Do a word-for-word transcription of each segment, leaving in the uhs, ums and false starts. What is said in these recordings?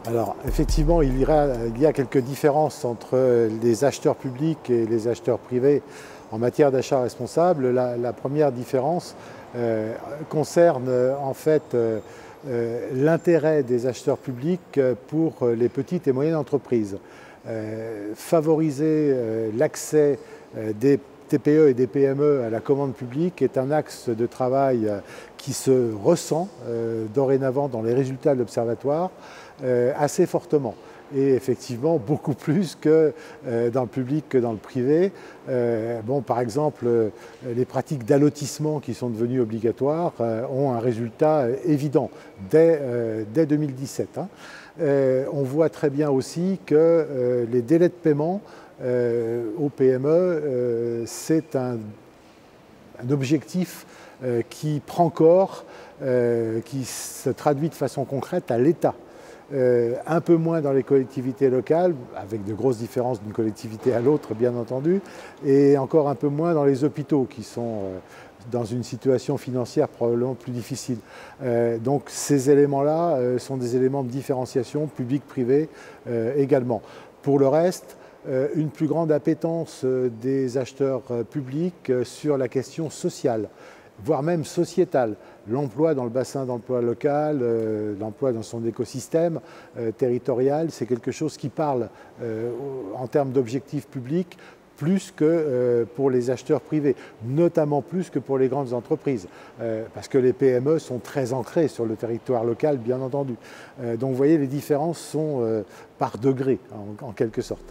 Alors, effectivement, il y, a, il y a quelques différences entre les acheteurs publics et les acheteurs privés en matière d'achat responsable. La, la première différence euh, concerne en fait euh, euh, l'intérêt des acheteurs publics pour les petites et moyennes entreprises. Euh, favoriser euh, l'accès euh, des T P E et des P M E à la commande publique est un axe de travail euh, qui se ressent euh, dorénavant dans les résultats de l'Observatoire euh, assez fortement. Et effectivement, beaucoup plus que euh, dans le public que dans le privé. Euh, bon, par exemple, euh, les pratiques d'allotissement qui sont devenues obligatoires euh, ont un résultat évident dès, euh, dès deux mille dix-sept. Hein. Euh, on voit très bien aussi que euh, les délais de paiement euh, aux P M E, euh, c'est un, un objectif euh, qui prend corps, euh, qui se traduit de façon concrète à l'État. Euh, un peu moins dans les collectivités locales, avec de grosses différences d'une collectivité à l'autre, bien entendu, et encore un peu moins dans les hôpitaux, qui sont euh, dans une situation financière probablement plus difficile. Euh, donc ces éléments-là euh, sont des éléments de différenciation public-privé euh, également. Pour le reste, euh, une plus grande appétence euh, des acheteurs euh, publics euh, sur la question sociale, voire même sociétale. L'emploi dans le bassin d'emploi local, euh, l'emploi dans son écosystème euh, territorial, c'est quelque chose qui parle euh, en termes d'objectifs publics plus que euh, pour les acheteurs privés, notamment plus que pour les grandes entreprises, euh, parce que les P M E sont très ancrées sur le territoire local, bien entendu. Euh, donc vous voyez, les différences sont euh, par degré, en, en quelque sorte.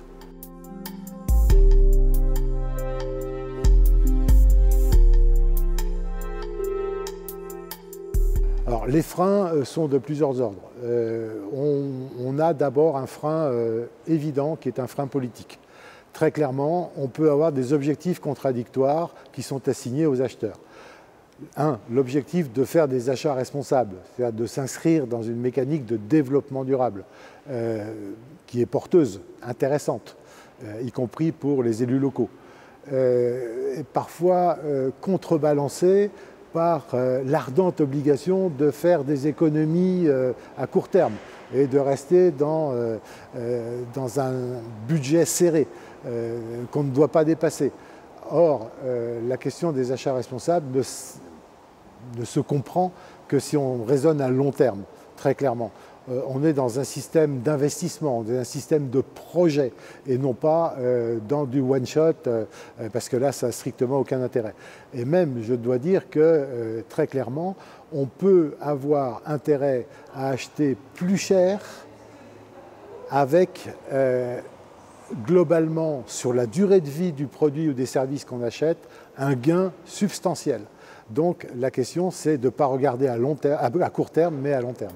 Alors, les freins sont de plusieurs ordres. Euh, on, on a d'abord un frein euh, évident qui est un frein politique. Très clairement, on peut avoir des objectifs contradictoires qui sont assignés aux acheteurs. Un, l'objectif de faire des achats responsables, c'est-à-dire de s'inscrire dans une mécanique de développement durable euh, qui est porteuse, intéressante, euh, y compris pour les élus locaux. Euh, et parfois euh, contrebalancée par euh, l'ardente obligation de faire des économies euh, à court terme et de rester dans, euh, euh, dans un budget serré euh, qu'on ne doit pas dépasser. Or, euh, la question des achats responsables ne, ne se comprend que si on raisonne à long terme, très clairement. Euh, on est dans un système d'investissement, dans un système de projet, et non pas euh, dans du one-shot, euh, parce que là, ça n'a strictement aucun intérêt. Et même, je dois dire que, euh, très clairement, on peut avoir intérêt à acheter plus cher avec, euh, globalement, sur la durée de vie du produit ou des services qu'on achète, un gain substantiel. Donc, la question, c'est de ne pas regarder à, long terme, à court terme, mais à long terme.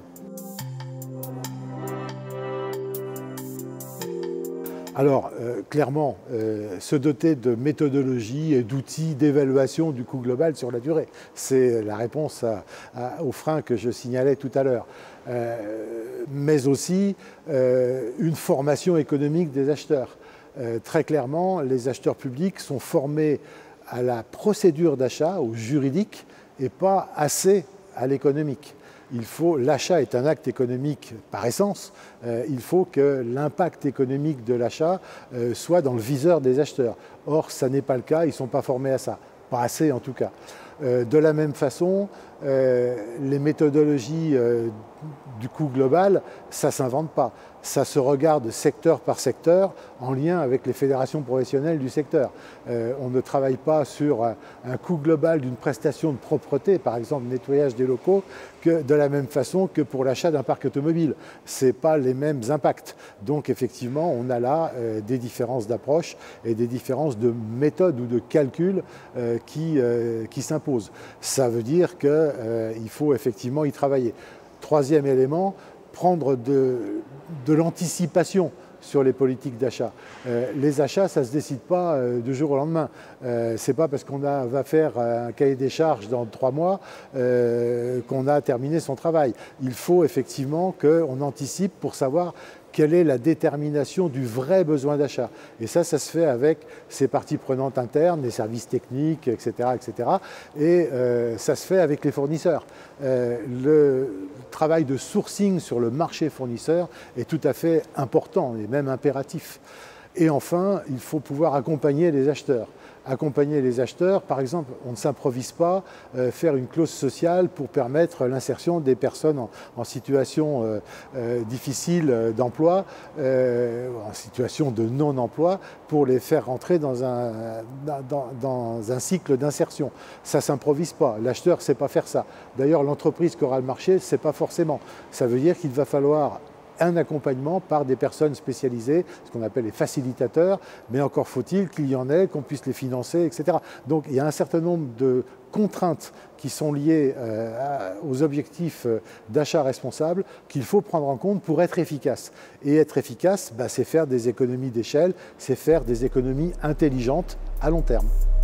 Alors, euh, clairement, euh, se doter de méthodologies et d'outils d'évaluation du coût global sur la durée. C'est la réponse à, à, au frein que je signalais tout à l'heure. Euh, mais aussi euh, une formation économique des acheteurs. Euh, très clairement, les acheteurs publics sont formés à la procédure d'achat, au juridique, et pas assez à l'économique. Il faut, l'achat est un acte économique par essence, euh, il faut que l'impact économique de l'achat euh, soit dans le viseur des acheteurs. Or, ça n'est pas le cas, ils ne sont pas formés à ça, pas assez en tout cas. Euh, de la même façon, euh, les méthodologies euh, du coût global, ça ne s'invente pas. Ça se regarde secteur par secteur en lien avec les fédérations professionnelles du secteur. Euh, on ne travaille pas sur un, un coût global d'une prestation de propreté, par exemple nettoyage des locaux, que de la même façon que pour l'achat d'un parc automobile. Ce n'est pas les mêmes impacts. Donc effectivement, on a là euh, des différences d'approche et des différences de méthode ou de calcul euh, qui, euh, qui s'imposent. Ça veut dire qu'il euh, faut effectivement y travailler. Troisième élément, prendre de, de l'anticipation sur les politiques d'achat. Euh, les achats, ça ne se décide pas euh, du jour au lendemain. Euh, ce n'est pas parce qu'on va faire un cahier des charges dans trois mois euh, qu'on a terminé son travail. Il faut effectivement qu'on anticipe pour savoir quelle est la détermination du vrai besoin d'achat. Et ça, ça se fait avec ces parties prenantes internes, les services techniques, et cetera, et cetera. Et euh, ça se fait avec les fournisseurs. Euh, le travail de sourcing sur le marché fournisseur est tout à fait important et même impératif. Et enfin, il faut pouvoir accompagner les acheteurs. Accompagner les acheteurs, par exemple, on ne s'improvise pas, euh, faire une clause sociale pour permettre l'insertion des personnes en, en situation euh, euh, difficile d'emploi, euh, en situation de non-emploi, pour les faire rentrer dans un, dans, dans un cycle d'insertion. Ça ne s'improvise pas. L'acheteur ne sait pas faire ça. D'ailleurs, l'entreprise qui aura le marché ne sait pas forcément. Ça veut dire qu'il va falloir un accompagnement par des personnes spécialisées, ce qu'on appelle les facilitateurs, mais encore faut-il qu'il y en ait, qu'on puisse les financer, et cetera. Donc il y a un certain nombre de contraintes qui sont liées euh, aux objectifs d'achat responsable qu'il faut prendre en compte pour être efficace. Et être efficace, bah, c'est faire des économies d'échelle, c'est faire des économies intelligentes à long terme.